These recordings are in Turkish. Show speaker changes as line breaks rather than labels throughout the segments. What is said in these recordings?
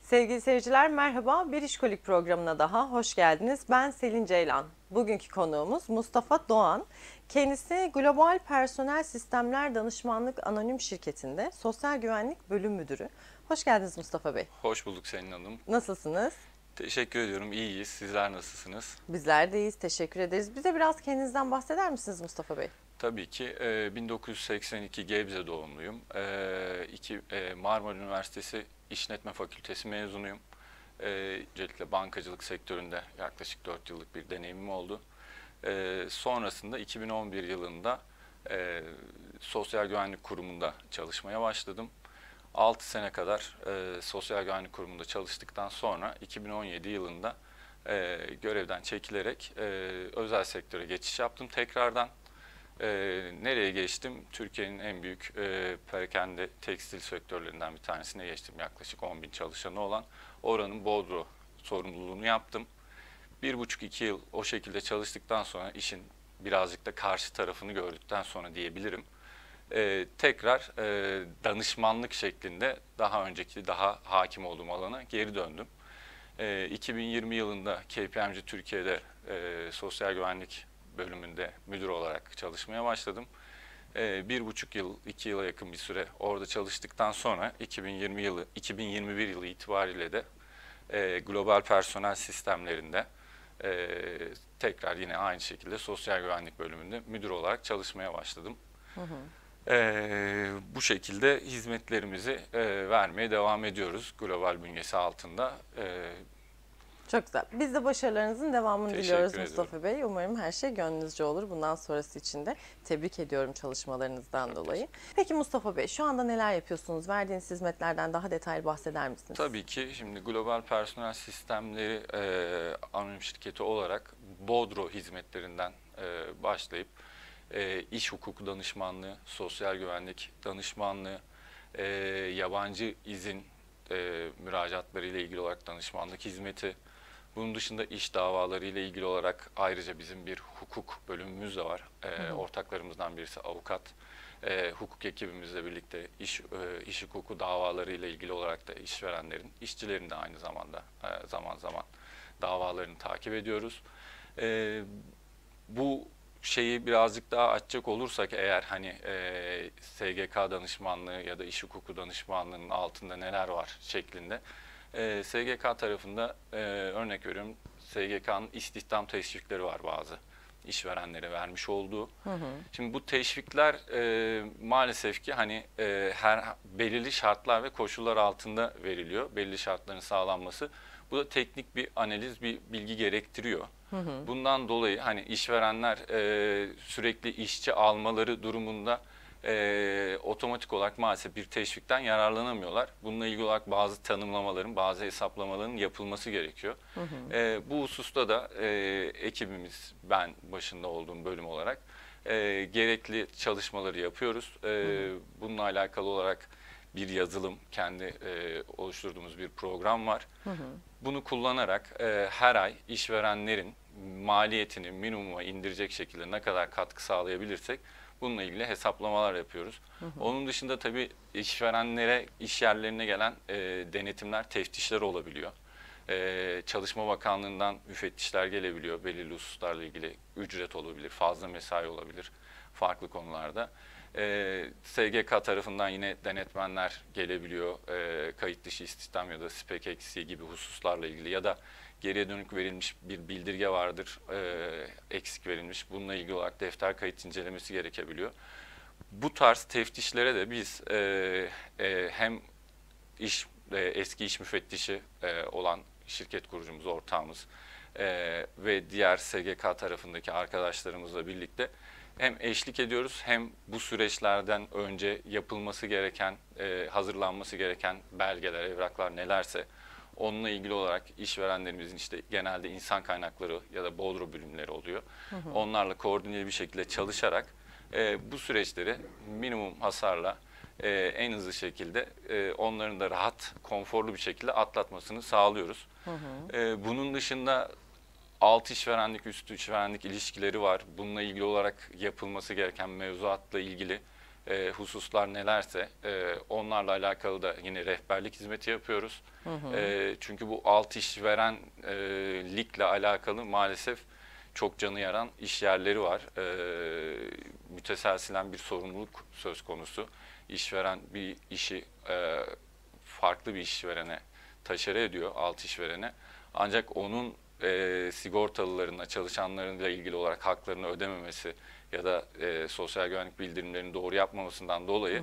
Sevgili seyirciler merhaba, Bir İşkolik programına daha hoş geldiniz. Ben Selin Ceylan. Bugünkü konuğumuz Mustafa Doğan. Kendisi Global Personel Sistemler Danışmanlık Anonim Şirketi'nde Sosyal Güvenlik Bölüm Müdürü. Hoş geldiniz Mustafa Bey.
Hoş bulduk Selin Hanım.
Nasılsınız?
Teşekkür ediyorum. İyiyiz. Sizler nasılsınız?
Bizler de iyiyiz, teşekkür ederiz. Bize biraz kendinizden bahseder misiniz Mustafa Bey?
Tabii ki 1982 Gebze doğumluyum. Marmara Üniversitesi İşletme Fakültesi mezunuyum. Öncelikle bankacılık sektöründe yaklaşık 4 yıllık bir deneyimim oldu. Sonrasında 2011 yılında Sosyal Güvenlik Kurumu'nda çalışmaya başladım. 6 sene kadar Sosyal Güvenlik Kurumu'nda çalıştıktan sonra 2017 yılında görevden çekilerek özel sektöre geçiş yaptım tekrardan. Nereye geçtim? Türkiye'nin en büyük perakende tekstil sektörlerinden bir tanesine geçtim. Yaklaşık 10.000 çalışanı olan oranın Bodrum sorumluluğunu yaptım. 1,5-2 yıl o şekilde çalıştıktan sonra işin birazcık da karşı tarafını gördükten sonra diyebilirim. Tekrar danışmanlık şeklinde daha önceki daha hakim olduğum alana geri döndüm. 2020 yılında KPMG Türkiye'de sosyal güvenlik bölümünde müdür olarak çalışmaya başladım. 1,5 yıl, 2 yıla yakın bir süre orada çalıştıktan sonra 2021 yılı itibariyle de global personel sistemlerinde tekrar yine aynı şekilde sosyal güvenlik bölümünde müdür olarak çalışmaya başladım. Hı hı. Bu şekilde hizmetlerimizi vermeye devam ediyoruz global bünyesi altında.
Çok güzel. Biz de başarılarınızın devamını diliyoruz Mustafa
ediyorum.
Bey. Umarım her şey gönlünüzce olur. Bundan sonrası için de tebrik ediyorum çalışmalarınızdan dolayı. Peki Mustafa Bey, şu anda neler yapıyorsunuz? Verdiğiniz hizmetlerden daha detaylı bahseder misiniz?
Tabii ki. Şimdi Global Personel Sistemleri Anonim Şirketi olarak Bodro hizmetlerinden başlayıp iş hukuku danışmanlığı, sosyal güvenlik danışmanlığı, yabancı izin müracaatları ile ilgili olarak danışmanlık hizmeti. Bunun dışında iş davaları ile ilgili olarak ayrıca bizim bir hukuk bölümümüz de var. Ortaklarımızdan birisi avukat. Hukuk ekibimizle birlikte iş hukuku davaları ile ilgili olarak da işverenlerin, işçilerin de aynı zamanda zaman zaman davalarını takip ediyoruz. Bu şeyi birazcık daha açacak olursak eğer hani SGK danışmanlığı ya da iş hukuku danışmanlığının altında neler var şeklinde. SGK tarafında örnek veriyorum, SGK'nın istihdam teşvikleri var bazı işverenlere vermiş olduğu. Hı hı. Şimdi bu teşvikler maalesef ki hani her belirli şartlar ve koşullar altında veriliyor. Belirli şartların sağlanması. Bu da teknik bir analiz, bir bilgi gerektiriyor. Hı hı. Bundan dolayı hani işverenler sürekli işçi almaları durumunda otomatik olarak maalesef bir teşvikten yararlanamıyorlar. Bununla ilgili olarak bazı tanımlamaların, bazı hesaplamaların yapılması gerekiyor. Hı hı. Bu hususta da ekibimiz, ben başında olduğum bölüm olarak gerekli çalışmaları yapıyoruz. Hı hı. Bununla alakalı olarak bir yazılım, kendi oluşturduğumuz bir program var. Hı hı. Bunu kullanarak her ay işverenlerin maliyetini minimuma indirecek şekilde ne kadar katkı sağlayabilirsek bununla ilgili hesaplamalar yapıyoruz. Hı hı. Onun dışında tabii işverenlere, iş yerlerine gelen denetimler, teftişler olabiliyor. Çalışma Bakanlığı'ndan müfettişler gelebiliyor. Belirli hususlarla ilgili ücret olabilir, fazla mesai olabilir farklı konularda. SGK tarafından yine denetmenler gelebiliyor. Kayıt dışı istihdam ya da spek eksiği gibi hususlarla ilgili ya da geriye dönük verilmiş bir bildirge vardır, eksik verilmiş. Bununla ilgili olarak defter kayıt incelemesi gerekebiliyor. Bu tarz teftişlere de biz hem eski iş müfettişi olan şirket kurucumuz, ortağımız ve diğer SGK tarafındaki arkadaşlarımızla birlikte hem eşlik ediyoruz hem bu süreçlerden önce yapılması gereken, hazırlanması gereken belgeler, evraklar nelerse onunla ilgili olarak işverenlerimizin işte genelde insan kaynakları ya da Bodro bölümleri oluyor. Hı hı. Onlarla koordineli bir şekilde çalışarak bu süreçleri minimum hasarla en hızlı şekilde onların da rahat, konforlu bir şekilde atlatmasını sağlıyoruz. Hı hı. Bunun dışında alt işverenlik, üst işverenlik ilişkileri var. Bununla ilgili olarak yapılması gereken mevzuatla ilgili hususlar nelerse onlarla alakalı da yine rehberlik hizmeti yapıyoruz. Çünkü bu alt işverenlikle alakalı maalesef çok canı yaran iş yerleri var. Müteselsilen bir sorumluluk söz konusu. İşveren bir işi farklı bir işverene taşere ediyor, alt işverene. Ancak onun sigortalılarına, çalışanlarıyla ilgili olarak haklarını ödememesi ya da sosyal güvenlik bildirimlerini doğru yapmamasından dolayı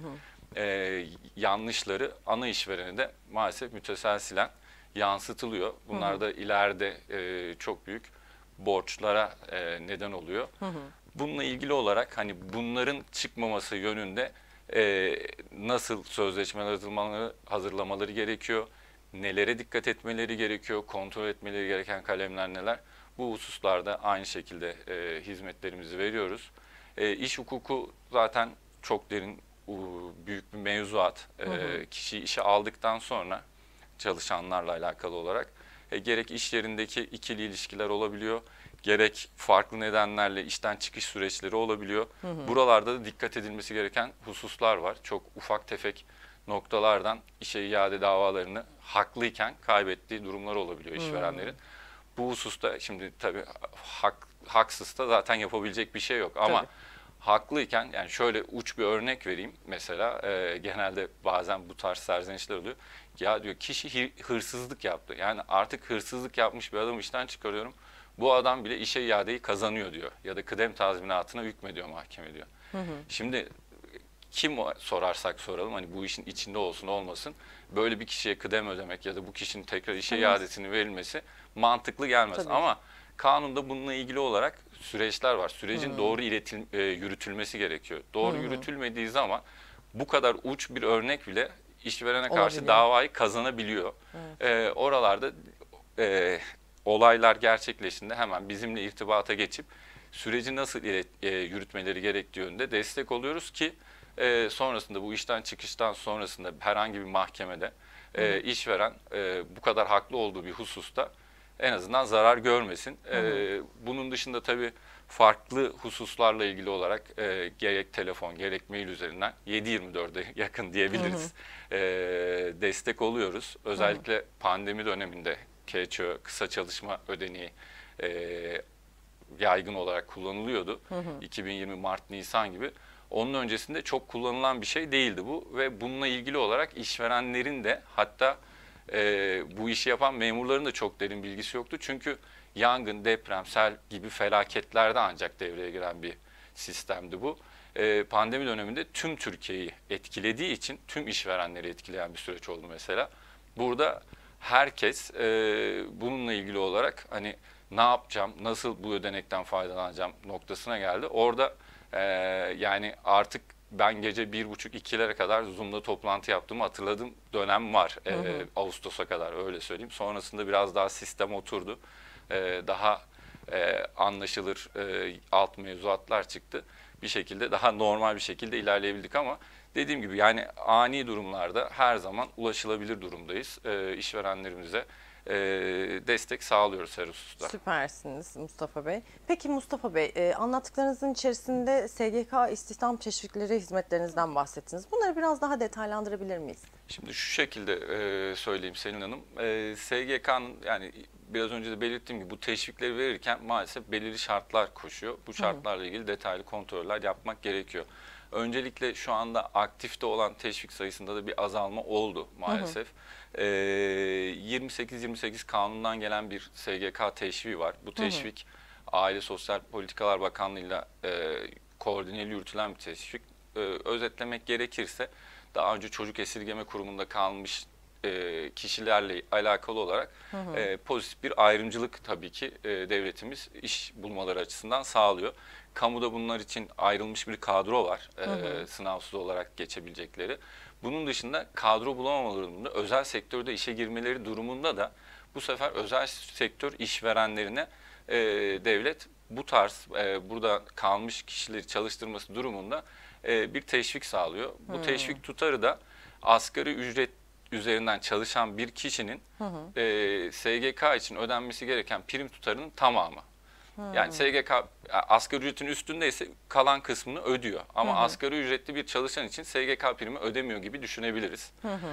yanlışları ana işverene de maalesef müteselsilen yansıtılıyor. Bunlar da ileride çok büyük borçlara neden oluyor. Bununla ilgili olarak hani bunların çıkmaması yönünde nasıl sözleşmeler hazırlamaları gerekiyor, nelere dikkat etmeleri gerekiyor, kontrol etmeleri gereken kalemler neler? Bu hususlarda aynı şekilde hizmetlerimizi veriyoruz. İş hukuku zaten çok derin, büyük bir mevzuat. Kişiyi işe aldıktan sonra çalışanlarla alakalı olarak gerek iş yerindeki ikili ilişkiler olabiliyor, gerek farklı nedenlerle işten çıkış süreçleri olabiliyor. Buralarda da dikkat edilmesi gereken hususlar var. Çok ufak tefek noktalardan işe iade davalarını haklıyken kaybettiği durumlar olabiliyor işverenlerin. Bu hususta şimdi tabii haksızsa zaten yapabilecek bir şey yok ama haklıyken, yani şöyle uç bir örnek vereyim mesela, genelde bazen bu tarz serzenişler oluyor. Ya diyor, kişi hırsızlık yaptı. Yani artık hırsızlık yapmış bir adamı işten çıkarıyorum. Bu adam bile işe iadeyi kazanıyor diyor. Ya da kıdem tazminatına hükmediyor mahkeme diyor. Şimdi kim sorarsak soralım, hani bu işin içinde olsun olmasın, böyle bir kişiye kıdem ödemek ya da bu kişinin tekrar işe iadesinin verilmesi mantıklı gelmez.
Tabii.
Ama kanunda bununla ilgili olarak süreçler var. Sürecin doğru yürütülmesi gerekiyor. Doğru yürütülmediği zaman bu kadar uç bir örnek bile işverene karşı
Olabiliyor.
davayı kazanabiliyor. Oralarda olaylar gerçekleştiğinde hemen bizimle irtibata geçip süreci nasıl yürütmeleri gerektiği yönünde destek oluyoruz ki sonrasında, bu işten çıkıştan sonrasında herhangi bir mahkemede işveren bu kadar haklı olduğu bir hususta en azından zarar görmesin. Bunun dışında tabii farklı hususlarla ilgili olarak gerek telefon gerek mail üzerinden 7/24'e yakın diyebiliriz. Destek oluyoruz. Özellikle pandemi döneminde KÇÖ, kısa çalışma ödeneği yaygın olarak kullanılıyordu. 2020 Mart-Nisan gibi. Onun öncesinde çok kullanılan bir şey değildi bu ve bununla ilgili olarak işverenlerin de, hatta bu işi yapan memurların da çok derin bilgisi yoktu. Çünkü yangın, deprem, sel gibi felaketlerde ancak devreye giren bir sistemdi bu. Pandemi döneminde tüm Türkiye'yi etkilediği için tüm işverenleri etkileyen bir süreç oldu mesela. Burada herkes bununla ilgili olarak hani ne yapacağım, nasıl bu ödenekten faydalanacağım noktasına geldi. Orada yani artık ben gece 1.30-2'lere kadar Zoom'da toplantı yaptığımı hatırladığım dönem var. Ağustos'a kadar, öyle söyleyeyim. Sonrasında biraz daha sistem oturdu. Daha anlaşılır alt mevzuatlar çıktı. Bir şekilde daha normal bir şekilde ilerleyebildik ama dediğim gibi yani ani durumlarda her zaman ulaşılabilir durumdayız. İşverenlerimize destek sağlıyoruz her hususta.
Süpersiniz Mustafa Bey. Peki Mustafa Bey, anlattıklarınızın içerisinde SGK istihdam teşvikleri hizmetlerinizden bahsettiniz. Bunları biraz daha detaylandırabilir miyiz?
Şimdi şu şekilde söyleyeyim Selin Hanım. SGK'nın, yani biraz önce de belirttiğim gibi, bu teşvikleri verirken maalesef belirli şartlar koşuyor. Bu şartlarla ilgili detaylı kontroller yapmak gerekiyor. Öncelikle şu anda aktifte olan teşvik sayısında da bir azalma oldu maalesef. 28-28 kanundan gelen bir SGK teşviği var. Bu teşvik Aile Sosyal Politikalar Bakanlığı'yla koordineli yürütülen bir teşvik. Özetlemek gerekirse, daha önce çocuk esirgeme kurumunda kalmış kişilerle alakalı olarak pozitif bir ayrımcılık tabii ki devletimiz iş bulmaları açısından sağlıyor. Kamuda bunlar için ayrılmış bir kadro var, sınavsız olarak geçebilecekleri. Bunun dışında kadro bulamamaları durumunda, özel sektörde işe girmeleri durumunda da bu sefer özel sektör işverenlerine devlet bu tarz burada kalmış kişileri çalıştırması durumunda bir teşvik sağlıyor. Bu teşvik tutarı da asgari ücret üzerinden çalışan bir kişinin SGK için ödenmesi gereken prim tutarının tamamı. Yani SGK asgari ücretin üstündeyse kalan kısmını ödüyor. Ama asgari ücretli bir çalışan için SGK primi ödemiyor gibi düşünebiliriz.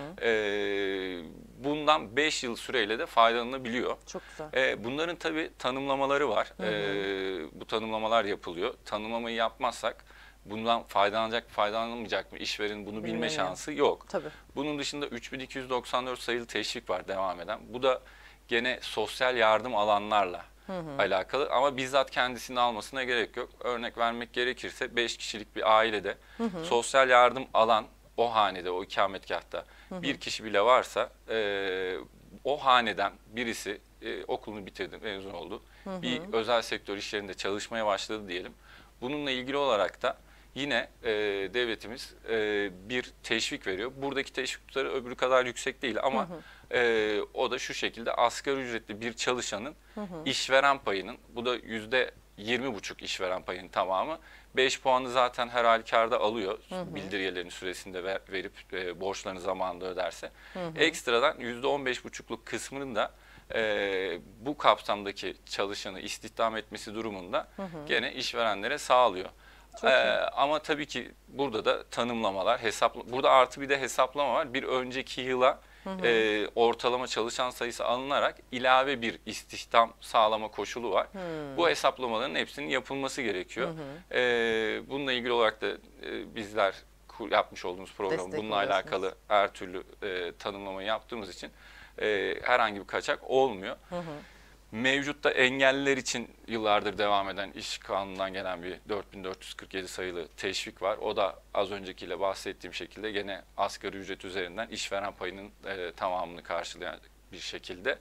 Bundan 5 yıl süreyle de faydalanabiliyor.
Çok güzel.
Bunların tabii tanımlamaları var. Bu tanımlamalar yapılıyor. Tanımlamayı yapmazsak bundan faydalanacak mı, faydalanmayacak mı işverenin bunu bilme şansı yok.
Tabii.
Bunun dışında 3294 sayılı teşvik var devam eden. Bu da gene sosyal yardım alanlarla alakalı ama bizzat kendisini almasına gerek yok. Örnek vermek gerekirse 5 kişilik bir ailede sosyal yardım alan o hanede, o ikametgahta bir kişi bile varsa o haneden birisi okulunu bitirdi, mezun oldu. Bir özel sektör işlerinde çalışmaya başladı diyelim. Bununla ilgili olarak da yine devletimiz bir teşvik veriyor. Buradaki teşvik tutarı öbürü kadar yüksek değil ama o da şu şekilde: asgari ücretli bir çalışanın işveren payının, bu da %20,5 işveren payının tamamı, 5 puanı zaten her halükarda alıyor bildirgelerin süresinde verip borçlarını zamanında öderse. Ekstradan %15,5'luk kısmının da bu kapsamdaki çalışanı istihdam etmesi durumunda gene işverenlere sağlıyor. Ama tabii ki burada da tanımlamalar, burada artı bir de hesaplama var. Bir önceki yıla ortalama çalışan sayısı alınarak ilave bir istihdam sağlama koşulu var. Bu hesaplamaların hepsinin yapılması gerekiyor. Bununla ilgili olarak da bizler yapmış olduğumuz program bununla alakalı her türlü tanımlamayı yaptığımız için herhangi bir kaçak olmuyor. Mevcutta engelliler için yıllardır devam eden iş kanunundan gelen bir 4447 sayılı teşvik var. O da az öncekiyle bahsettiğim şekilde gene asgari ücret üzerinden işveren payının tamamını karşılayan bir şekilde.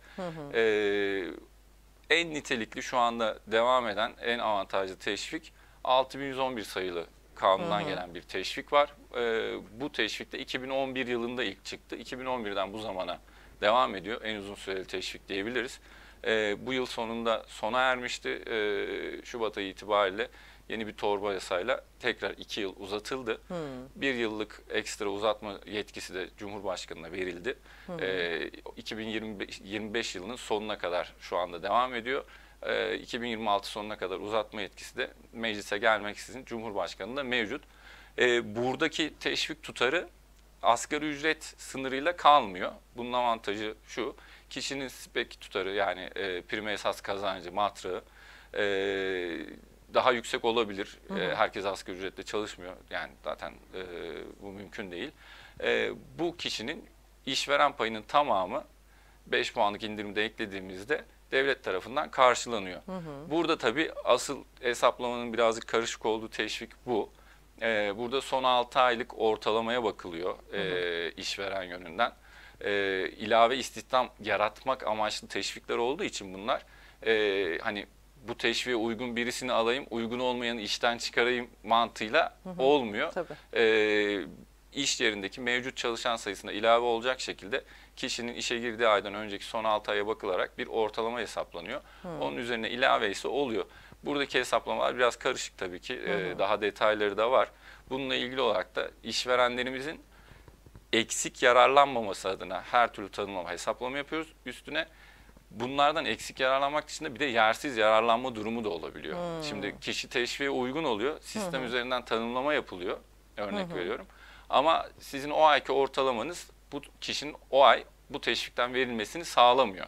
En nitelikli şu anda devam eden en avantajlı teşvik 6111 sayılı kanundan gelen bir teşvik var. Bu teşvik de 2011 yılında ilk çıktı. 2011'den bu zamana devam ediyor. En uzun süreli teşvik diyebiliriz. Bu yıl sonunda sona ermişti. Şubat ayı itibariyle yeni bir torba yasayla tekrar 2 yıl uzatıldı. 1 yıllık ekstra uzatma yetkisi de Cumhurbaşkanı'na verildi. 2025 yılının sonuna kadar şu anda devam ediyor. 2026 sonuna kadar uzatma yetkisi de meclise gelmeksizin Cumhurbaşkanı'nda mevcut. Buradaki teşvik tutarı asgari ücret sınırıyla kalmıyor. Bunun avantajı şu: kişinin spek tutarı, yani prime esas kazancı, matrağı daha yüksek olabilir. Herkes asgari ücretle çalışmıyor. Yani zaten bu mümkün değil. Bu kişinin işveren payının tamamı 5 puanlık indirimde eklediğimizde devlet tarafından karşılanıyor. Burada tabii asıl hesaplamanın birazcık karışık olduğu teşvik bu. Burada son 6 aylık ortalamaya bakılıyor işveren yönünden. İlave istihdam yaratmak amaçlı teşvikler olduğu için bunlar hani bu teşviğe uygun birisini alayım, uygun olmayanı işten çıkarayım mantığıyla olmuyor. İş yerindeki mevcut çalışan sayısına ilave olacak şekilde kişinin işe girdiği aydan önceki son 6 aya bakılarak bir ortalama hesaplanıyor. Onun üzerine ilave ise oluyor. Buradaki hesaplamalar biraz karışık tabii ki. Daha detayları da var. Bununla ilgili olarak da işverenlerimizin eksik yararlanmaması adına her türlü tanımlama, hesaplama yapıyoruz. Üstüne bunlardan eksik yararlanmak dışında bir de yersiz yararlanma durumu da olabiliyor. Şimdi kişi teşviğe uygun oluyor. Sistem üzerinden tanımlama yapılıyor. Örnek veriyorum. Ama sizin o ayki ortalamanız bu kişinin o ay bu teşvikten verilmesini sağlamıyor.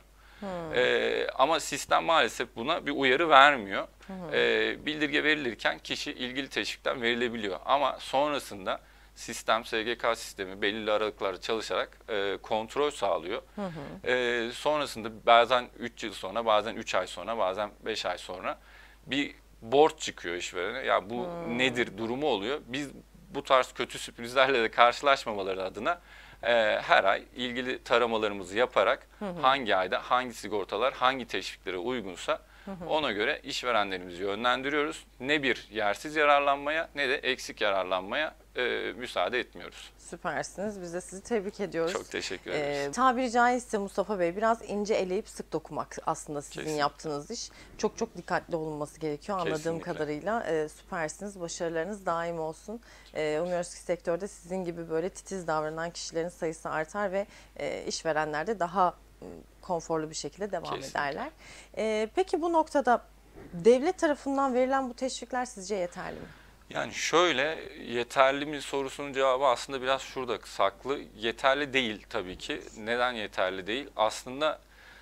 Ama sistem maalesef buna bir uyarı vermiyor. Bildirge verilirken kişi ilgili teşvikten verilebiliyor. Ama sonrasında sistem, SGK sistemi belirli aralıklarla çalışarak kontrol sağlıyor. Sonrasında bazen 3 yıl sonra, bazen 3 ay sonra, bazen 5 ay sonra bir borç çıkıyor işverene. Ya bu nedir durumu oluyor. Biz bu tarz kötü sürprizlerle de karşılaşmamaları adına her ay ilgili taramalarımızı yaparak hangi ayda hangi sigortalar hangi teşviklere uygunsa ona göre işverenlerimizi yönlendiriyoruz. Ne bir yersiz yararlanmaya ne de eksik yararlanmaya müsaade etmiyoruz.
Süpersiniz. Biz de sizi tebrik ediyoruz.
Çok teşekkür ederiz.
Tabiri caizse Mustafa Bey, biraz ince eleyip sık dokumak aslında sizin
Kesinlikle.
yaptığınız iş. Çok çok dikkatli olunması gerekiyor anladığım
Kesinlikle.
kadarıyla. Süpersiniz. Başarılarınız daim olsun. Umuyoruz ki sektörde sizin gibi böyle titiz davranan kişilerin sayısı artar ve işverenler de daha konforlu bir şekilde devam
Kesinlikle.
ederler. Peki bu noktada Devlet tarafından verilen bu teşvikler sizce yeterli mi?
Yani şöyle, yeterli mi sorusunun cevabı aslında biraz şurada saklı. Yeterli değil tabii ki. Neden yeterli değil? Aslında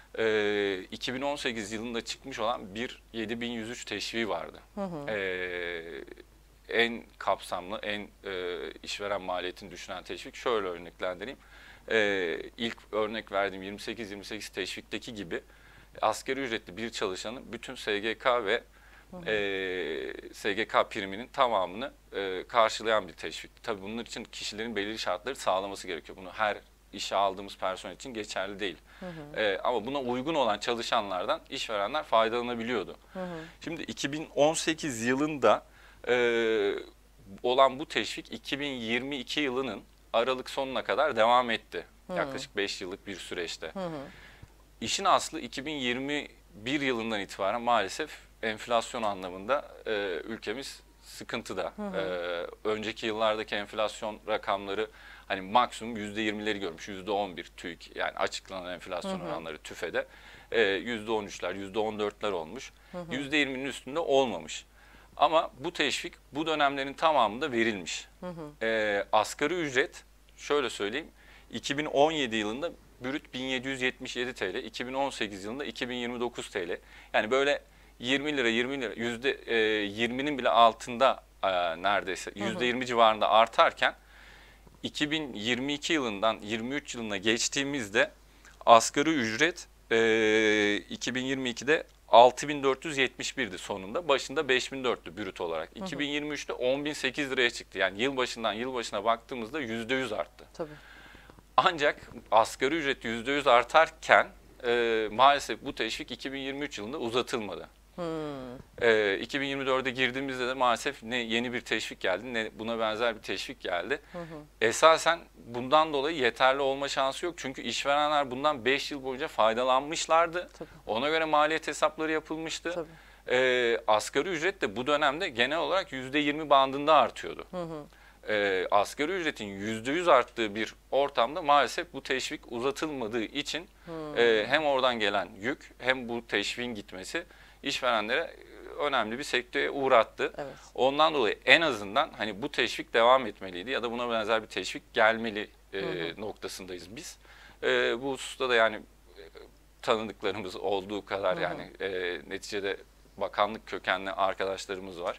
2018 yılında çıkmış olan bir 7103 teşviği vardı. En kapsamlı, en işveren maliyetini düşünen teşvik. Şöyle örneklendireyim. İlk örnek verdiğim 28-28 teşvikteki gibi asgari ücretli bir çalışanın bütün SGK ve SGK priminin tamamını karşılayan bir teşvik. Tabii bunun için kişilerin belirli şartları sağlaması gerekiyor. Bunu her işe aldığımız personel için geçerli değil. Ama buna uygun olan çalışanlardan işverenler faydalanabiliyordu. Şimdi 2018 yılında olan bu teşvik 2022 yılının Aralık sonuna kadar devam etti. Yaklaşık 5 yıllık bir süreçte. İşin aslı 2021 yılından itibaren maalesef enflasyon anlamında ülkemiz sıkıntıda. Önceki yıllardaki enflasyon rakamları hani maksimum %20'leri görmüş. %11 TÜİK, yani açıklanan enflasyon oranları TÜFE'de %13'ler, %14'ler olmuş. %20'nin üstünde olmamış. Ama bu teşvik bu dönemlerin tamamında verilmiş. Asgari ücret şöyle söyleyeyim, 2017 yılında brüt 1777 TL, 2018 yılında 2029 TL. Yani böyle 20 lira %20'nin bile altında neredeyse %20 civarında artarken 2022 yılından 23 yılına geçtiğimizde asgari ücret 2022'de 6471'di sonunda. Başında 5400'tü brüt olarak. 2023'te 10.008 liraya çıktı. Yani yılbaşından yılbaşına baktığımızda %100 arttı.
Tabii.
Ancak asgari ücret %100 artarken maalesef bu teşvik 2023 yılında uzatılmadı. 2024'e girdiğimizde de maalesef ne yeni bir teşvik geldi ne buna benzer bir teşvik geldi. Esasen bundan dolayı yeterli olma şansı yok. Çünkü işverenler bundan 5 yıl boyunca faydalanmışlardı.
Tabii.
Ona göre maliyet hesapları yapılmıştı. Asgari ücret de bu dönemde genel olarak %20 bandında artıyordu. Asgari ücretin %100 arttığı bir ortamda maalesef bu teşvik uzatılmadığı için hem oradan gelen yük hem bu teşviğin gitmesi işverenlere önemli bir sekteye uğrattı.
Evet.
Ondan dolayı en azından hani bu teşvik devam etmeliydi ya da buna benzer bir teşvik gelmeli noktasındayız biz. Bu hususta da yani tanıdıklarımız olduğu kadar yani neticede bakanlık kökenli arkadaşlarımız var.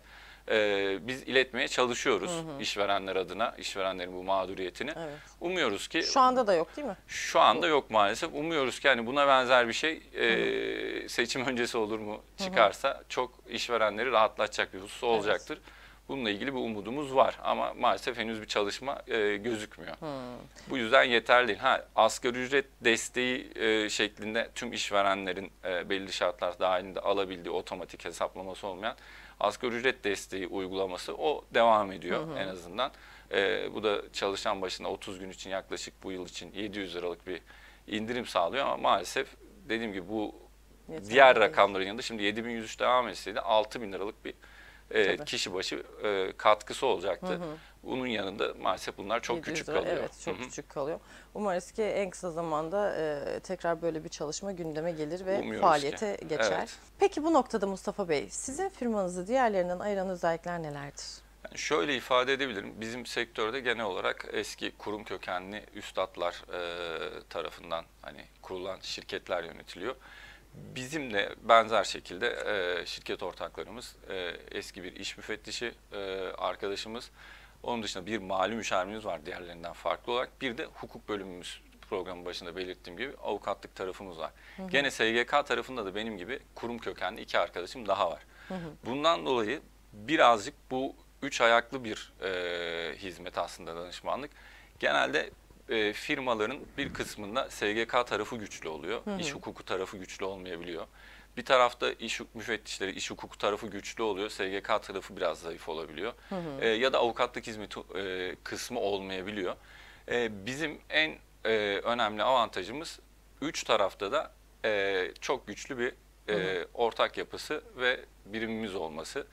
Biz iletmeye çalışıyoruz işverenler adına, işverenlerin bu mağduriyetini.
Evet.
Umuyoruz ki...
Şu anda da yok değil mi?
Şu anda yok maalesef. Umuyoruz ki hani buna benzer bir şey seçim öncesi olur mu çıkarsa çok işverenleri rahatlatacak bir husus olacaktır. Bununla ilgili bir umudumuz var ama maalesef henüz bir çalışma gözükmüyor. Bu yüzden yeterli değil. Asgari ücret desteği şeklinde tüm işverenlerin belli şartlar dahilinde alabildiği otomatik hesaplaması olmayan asgari ücret desteği uygulaması o devam ediyor en azından. Bu da çalışan başına 30 gün için yaklaşık bu yıl için 700 liralık bir indirim sağlıyor ama maalesef dediğim gibi bu diğer rakamların yanında şimdi 7103 devam etseydi 6000 liralık bir kişi başı katkısı olacaktı. Bunun yanında maalesef bunlar çok küçük kalıyor.
Evet, çok küçük kalıyor. Umarız ki en kısa zamanda tekrar böyle bir çalışma gündeme gelir ve
Umuyoruz
faaliyete
ki.
geçer.
Evet.
Peki bu noktada Mustafa Bey, sizin firmanızı diğerlerinden ayıran özellikler nelerdir?
Yani şöyle ifade edebilirim. Bizim sektörde genel olarak eski kurum kökenli üstadlar tarafından hani kurulan şirketler yönetiliyor. Bizim de benzer şekilde şirket ortaklarımız, eski bir iş müfettişi arkadaşımız, onun dışında bir mali müşavirimiz var diğerlerinden farklı olarak. Bir de hukuk bölümümüz, programın başında belirttiğim gibi avukatlık tarafımız var. Gene SGK tarafında da benim gibi kurum kökenli 2 arkadaşım daha var. Bundan dolayı birazcık bu 3 ayaklı bir hizmet aslında danışmanlık. Genelde firmaların bir kısmında SGK tarafı güçlü oluyor. İş hukuku tarafı güçlü olmayabiliyor. Bir tarafta iş müfettişleri, iş hukuku tarafı güçlü oluyor. SGK tarafı biraz zayıf olabiliyor. Ya da avukatlık hizmeti kısmı olmayabiliyor. Bizim en önemli avantajımız 3 tarafta da çok güçlü bir ortak yapısı ve birimimiz olması.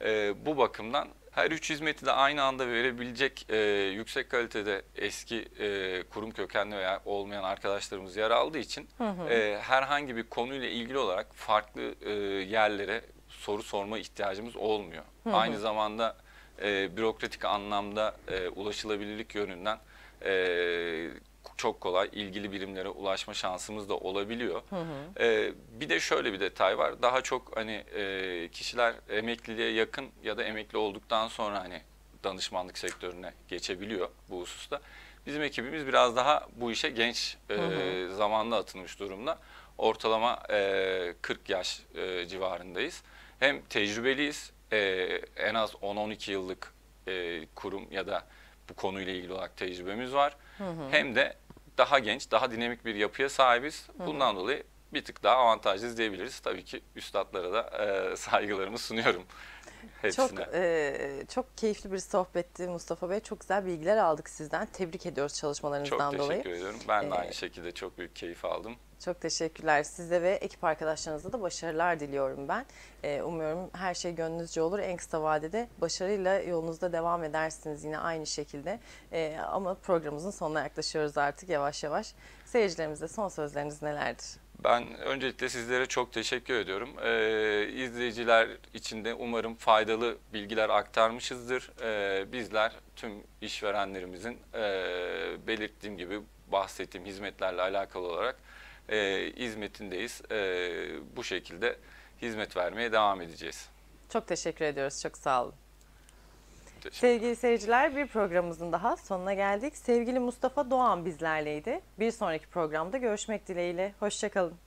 Bu bakımdan her 3 hizmeti de aynı anda verebilecek yüksek kalitede eski kurum kökenli veya olmayan arkadaşlarımız yer aldığı için herhangi bir konuyla ilgili olarak farklı yerlere soru sorma ihtiyacımız olmuyor. Aynı zamanda bürokratik anlamda ulaşılabilirlik yönünden çok kolay ilgili birimlere ulaşma şansımız da olabiliyor. Bir de şöyle bir detay var. Daha çok hani kişiler emekliliğe yakın ya da emekli olduktan sonra hani danışmanlık sektörüne geçebiliyor bu hususta. Bizim ekibimiz biraz daha bu işe genç zamanda atılmış durumda. Ortalama 40 yaş civarındayız. Hem tecrübeliyiz, en az 10-12 yıllık kurum ya da bu konuyla ilgili olarak tecrübemiz var. Hem de daha genç, daha dinamik bir yapıya sahibiz. Bundan dolayı bir tık daha avantajlıyız diyebiliriz. Tabii ki üstadlara da saygılarımı sunuyorum hepsine.
Çok keyifli bir sohbetti Mustafa Bey. Çok güzel bilgiler aldık sizden. Tebrik ediyoruz çalışmalarınızdan
Çok
dolayı.
teşekkür ediyorum. Ben de aynı şekilde çok büyük keyif aldım.
Çok teşekkürler. Size ve ekip arkadaşlarınıza da başarılar diliyorum ben. Umuyorum her şey gönlünüzce olur. En kısa vadede başarıyla yolunuzda devam edersiniz yine aynı şekilde. Ama programımızın sonuna yaklaşıyoruz artık yavaş yavaş. Seyircilerimize son sözleriniz nelerdir?
Ben öncelikle sizlere çok teşekkür ediyorum. İzleyiciler için de umarım faydalı bilgiler aktarmışızdır. Bizler tüm işverenlerimizin belirttiğim gibi bahsettiğim hizmetlerle alakalı olarak hizmetindeyiz. Bu şekilde hizmet vermeye devam edeceğiz.
Çok teşekkür ediyoruz. Çok sağ olun.
Teşekkür.
Sevgili seyirciler, bir programımızın daha sonuna geldik. Sevgili Mustafa Doğan bizlerleydi. Bir sonraki programda görüşmek dileğiyle. Hoşça kalın.